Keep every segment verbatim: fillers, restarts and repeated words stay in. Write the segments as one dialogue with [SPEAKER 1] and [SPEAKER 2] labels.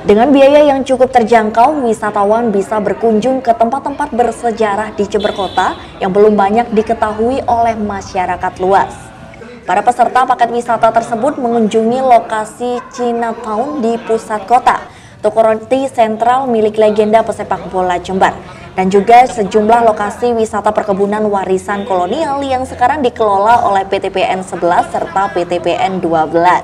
[SPEAKER 1] Dengan biaya yang cukup terjangkau, wisatawan bisa berkunjung ke tempat-tempat bersejarah di Jember Kota yang belum banyak diketahui oleh masyarakat luas. Para peserta paket wisata tersebut mengunjungi lokasi Chinatown di pusat kota, toko roti sentral milik legenda pesepak bola Jember, dan juga sejumlah lokasi wisata perkebunan warisan kolonial yang sekarang dikelola oleh P T P N sebelas serta P T P N dua belas.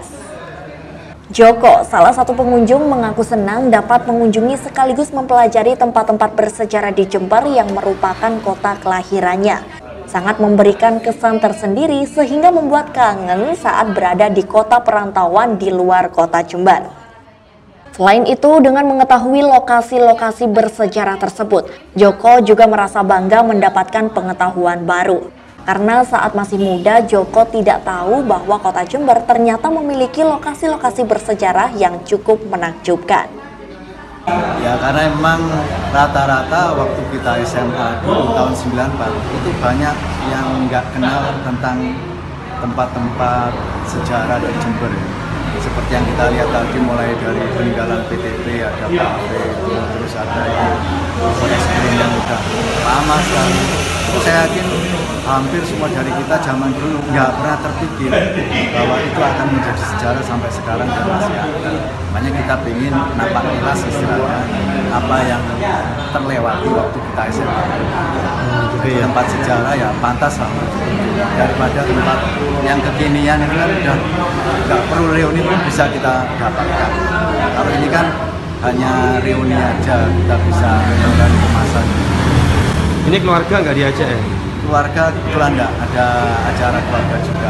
[SPEAKER 1] Joko, salah satu pengunjung, mengaku senang dapat mengunjungi sekaligus mempelajari tempat-tempat bersejarah di Jember yang merupakan kota kelahirannya. Sangat memberikan kesan tersendiri sehingga membuat kangen saat berada di kota perantauan di luar kota Jember. Selain itu, dengan mengetahui lokasi-lokasi bersejarah tersebut, Joko juga merasa bangga mendapatkan pengetahuan baru. Karena saat masih muda, Joko tidak tahu bahwa kota Jember ternyata memiliki lokasi-lokasi bersejarah yang cukup menakjubkan.
[SPEAKER 2] Ya, karena memang rata-rata waktu kita S M A dulu tahun sembilan puluh empat itu banyak yang nggak kenal tentang tempat-tempat sejarah di Jember. Seperti yang kita lihat tadi, mulai dari peninggalan P T P, ada kafe, terus ada es krim yang udah lama sekali. Saya yakin hampir semua dari kita zaman dulu nggak pernah terpikir bahwa itu akan menjadi sejarah sampai sekarang dan masih ada. Makanya kita ingin nampak jelas istilahnya apa yang terlewati waktu kita S M A. Jadi tempat sejarah ya pantas lah daripada tempat yang kekinian itu kan udah nggak perlu reuni pun bisa kita dapatkan. Kalau ini kan hanya reuni aja, kita bisa mengenai kemasan.
[SPEAKER 3] Ini keluarga nggak diajak ya?
[SPEAKER 2] Keluarga kebetulan nggak, ada acara keluarga juga.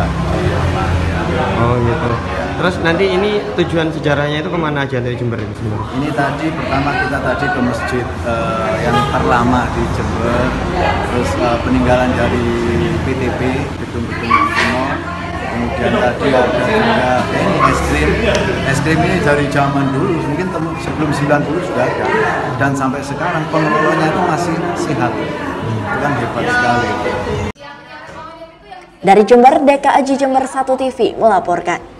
[SPEAKER 3] Oh gitu. Terus nanti ini tujuan sejarahnya itu kemana aja dari Jember itu sebenarnya?
[SPEAKER 2] Ini tadi pertama kita tadi ke masjid uh, yang terlama di Jember, terus uh, peninggalan dari P T P, gedung-gedung kuno. Kemudian tadi ada juga ini es krim. Es krim ini dari zaman dulu, mungkin sebelum sembilan puluh sudah ada. Dan sampai sekarang pengelolanya itu masih sehat. Itu kan hebat sekali.
[SPEAKER 1] Dari Jember, D K A J Jember satu T V melaporkan.